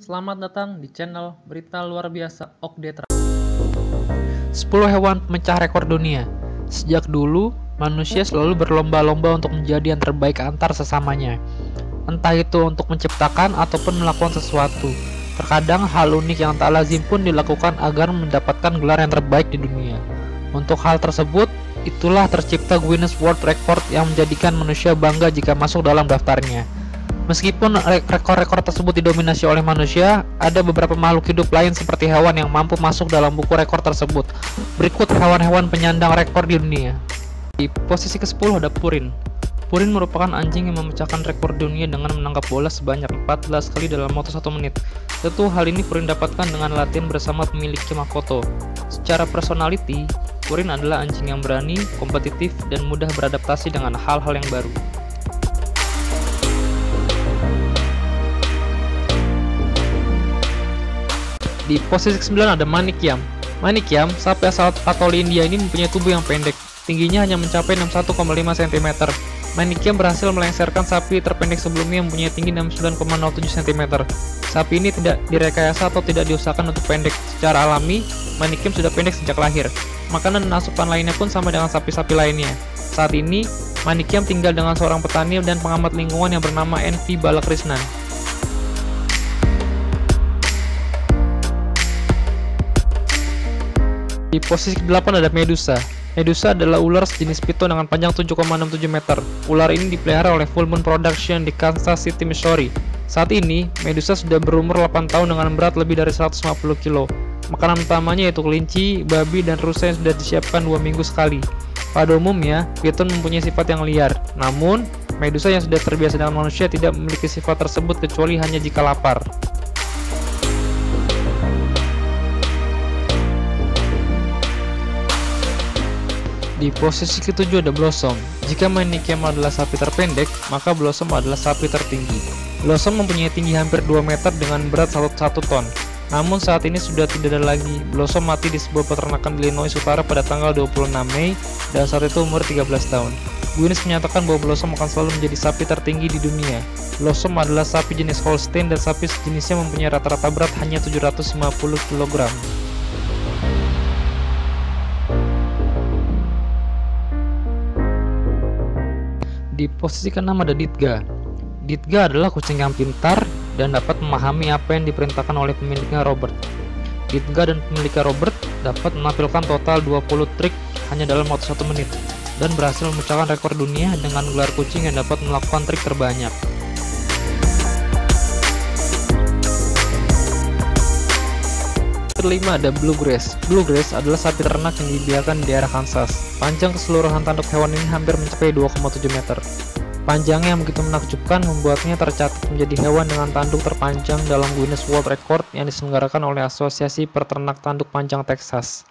Selamat datang di channel Berita Luar Biasa Okdetra. 10 hewan pemecah rekor dunia. Sejak dulu, manusia selalu berlomba-lomba untuk menjadi yang terbaik antar sesamanya. Entah itu untuk menciptakan ataupun melakukan sesuatu. Terkadang hal unik yang tak lazim pun dilakukan agar mendapatkan gelar yang terbaik di dunia. Untuk hal tersebut, itulah tercipta Guinness World Record yang menjadikan manusia bangga jika masuk dalam daftarnya. Meskipun rekor-rekor tersebut didominasi oleh manusia, ada beberapa makhluk hidup lain seperti hewan yang mampu masuk dalam buku rekor tersebut. Berikut hewan-hewan penyandang rekor di dunia. Di posisi ke-10 ada Purin. Purin merupakan anjing yang memecahkan rekor dunia dengan menangkap bola sebanyak 14 kali dalam waktu 1 menit. Tentu hal ini Purin dapatkan dengan latihan bersama pemiliknya Makoto. Secara personality, Purin adalah anjing yang berani, kompetitif, dan mudah beradaptasi dengan hal-hal yang baru. Di posisi ke-9 ada Manikyam. Manikyam, sapi asal patroli India ini mempunyai tubuh yang pendek, tingginya hanya mencapai 61,5 cm. Manikyam berhasil melengsarkan sapi terpendek sebelumnya yang mempunyai tinggi 69,07 cm. Sapi ini tidak direkayasa atau tidak diusahakan untuk pendek. Secara alami, Manikyam sudah pendek sejak lahir. Makanan dan asupan lainnya pun sama dengan sapi-sapi lainnya. Saat ini, Manikyam tinggal dengan seorang petani dan pengamat lingkungan yang bernama N.V. Balakrishnan. Di posisi ke-8 ada Medusa. Medusa adalah ular sejenis piton dengan panjang 7,67 meter. Ular ini dipelihara oleh Full Moon Production di Kansas City, Missouri. Saat ini, Medusa sudah berumur 8 tahun dengan berat lebih dari 150 kg. Makanan utamanya yaitu kelinci, babi, dan rusa yang sudah disiapkan 2 minggu sekali. Pada umumnya, piton mempunyai sifat yang liar. Namun, Medusa yang sudah terbiasa dengan manusia tidak memiliki sifat tersebut kecuali hanya jika lapar. Di posisi ke-7 ada Blossom. Jika Manikyam adalah sapi terpendek, maka Blossom adalah sapi tertinggi. Blossom mempunyai tinggi hampir 2 meter dengan berat 1 ton. Namun saat ini sudah tidak ada lagi. Blossom mati di sebuah peternakan di Illinois Utara pada tanggal 26 Mei dan saat itu umur 13 tahun. Guinness menyatakan bahwa Blossom akan selalu menjadi sapi tertinggi di dunia. Blossom adalah sapi jenis Holstein dan sapi sejenisnya mempunyai rata-rata berat hanya 750 kg. Di posisi ke-6 ada Ditga. Ditga adalah kucing yang pintar dan dapat memahami apa yang diperintahkan oleh pemiliknya Robert. Ditga dan pemiliknya Robert dapat menampilkan total 20 trik hanya dalam waktu 1 menit dan berhasil memecahkan rekor dunia dengan gelar kucing yang dapat melakukan trik terbanyak. Kelima ada Bluegrass. Bluegrass adalah sapi ternak yang dibiarkan di daerah Kansas. Panjang keseluruhan tanduk hewan ini hampir mencapai 2,7 meter. Panjangnya yang begitu menakjubkan membuatnya tercatat menjadi hewan dengan tanduk terpanjang dalam Guinness World Record yang diselenggarakan oleh Asosiasi Peternak Tanduk Panjang Texas.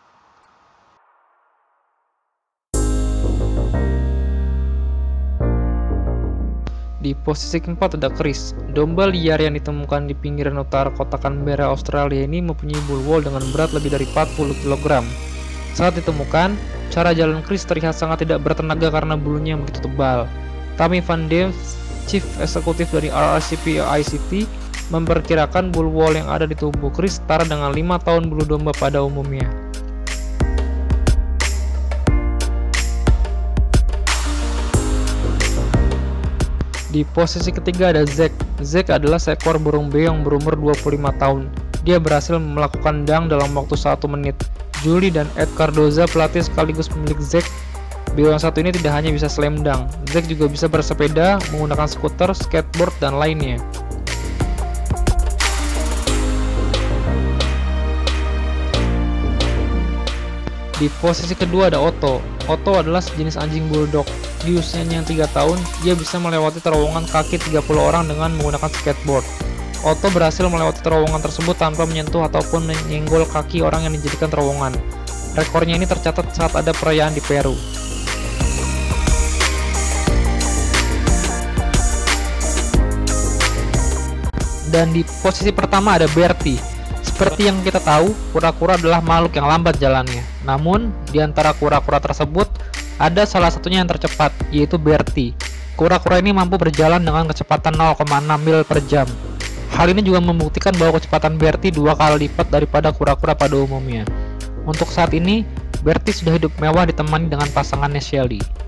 Di posisi keempat ada Chris. Domba liar yang ditemukan di pinggiran utara kota Canberra, Australia ini mempunyai bull wool dengan berat lebih dari 40 kg. Saat ditemukan, cara jalan Chris terlihat sangat tidak bertenaga karena bulunya yang begitu tebal. Tammy Van Dam, Chief Eksekutif dari RRCP ICT, memperkirakan bull wool yang ada di tubuh Chris setara dengan 5 tahun bulu domba pada umumnya. Di posisi ketiga ada Zack. Zack adalah seekor burung beo yang berumur 25 tahun. Dia berhasil melakukan dang dalam waktu 1 menit. Julie dan Ed Cardoza, pelatih sekaligus pemilik Zack, beo yang satu ini tidak hanya bisa slam dunk. Zack juga bisa bersepeda, menggunakan skuter, skateboard, dan lainnya. Di posisi kedua ada Otto. Otto adalah sejenis anjing bulldog. Di usianya yang 3 tahun, dia bisa melewati terowongan kaki 30 orang dengan menggunakan skateboard. Otto berhasil melewati terowongan tersebut tanpa menyentuh ataupun menyenggol kaki orang yang dijadikan terowongan. Rekornya ini tercatat saat ada perayaan di Peru. Dan di posisi pertama ada Bertie. Seperti yang kita tahu, kura-kura adalah makhluk yang lambat jalannya. Namun, di antara kura-kura tersebut, ada salah satunya yang tercepat, yaitu Bertie. Kura-kura ini mampu berjalan dengan kecepatan 0,6 mil per jam. Hal ini juga membuktikan bahwa kecepatan Bertie 2 kali lipat daripada kura-kura pada umumnya. Untuk saat ini, Bertie sudah hidup mewah ditemani dengan pasangannya Shelly.